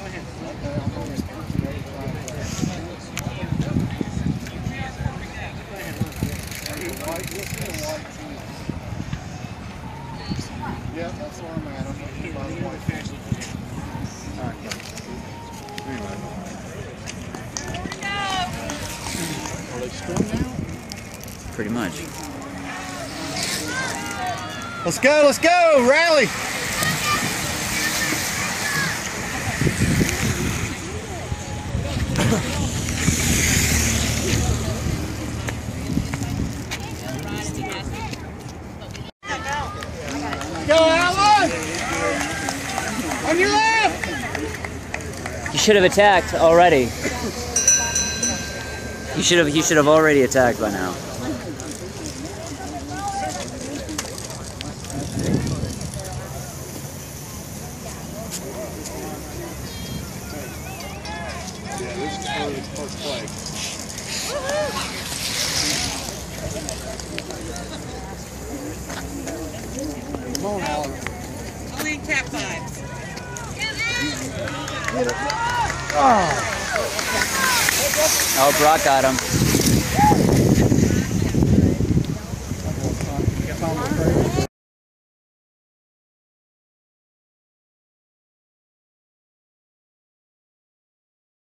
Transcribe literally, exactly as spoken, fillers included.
Yeah, that's where I'm at. I'm looking for the white fish. Are they strung now? Pretty much. Let's go, let's go, rally! Go, Alan! On your left! You should have attacked already. You should have. You should have already attacked by now. Yeah, this is for his first play. Come on, Alan. Only in cat five. Oh. Oh, Brock got him.